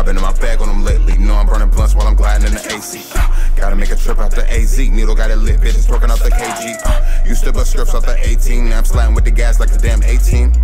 I've been in my bag on them lately. Know I'm burning blunts while I'm gliding in the AC. Gotta make a trip out the AZ. Needle got it lit, bitches twerking off the KG. Used to bust scripts off the 18. Now I'm sliding with the gas like the damn 18.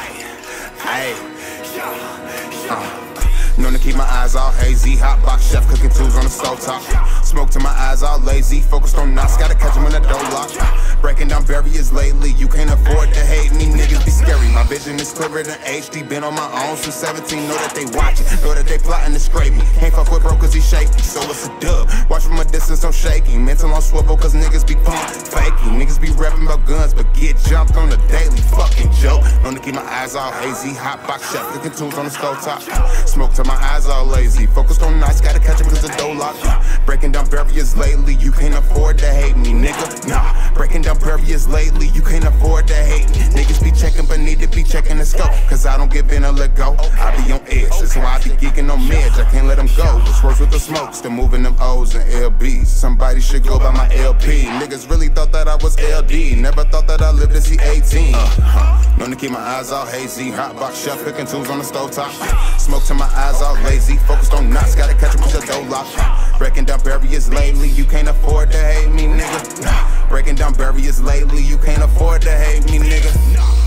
Known to keep my eyes all hazy. Hot box chef cooking tools on the stove top. Smoke to my eyes all lazy. Focused on knots, gotta catch them when the door lock. Breaking down barriers lately. You can't afford to hate me, niggas be scary. My vision is clearer than HD. Been on my own since 17. Know that they watching, know that they plotting to scrape me. Can't fuck with bro cause he shaky, so it's a dub. Watch from a distance, I'm shaking. Mental on swivel cause niggas be pumped. Faking, niggas be rapping about guns but get jumped on the daily fucking joke. Known to keep my eyes all hazy. Hot box chef cooking tools on the stove top. Smoke to my eyes all lazy. Focused on knots, gotta catch it cause the door lock. Breaking down barriers lately. You can't afford to hate me, nigga. Nah, breaking down barriers lately. You can't afford to hate me. Niggas be checking but need to be checking the scope. Cause I don't give in or let go. I be on edge, that's why I be geeking on meds. I can't let them go. It's worse with the smoke, still moving them O's and LBs. Somebody should go by my LP. Niggas really thought that I was LD. Never thought that I lived to see 18. Known to keep my eyes all hazy. Hot box chef cooking tools on the stove top. Smoke to my eyes all lazy. Focused on knots, gotta catch them with the door lock. Breaking down barriers lately. You can't afford to hate me, nigga. Breaking down barriers lately. You can't afford to hate me, nigga.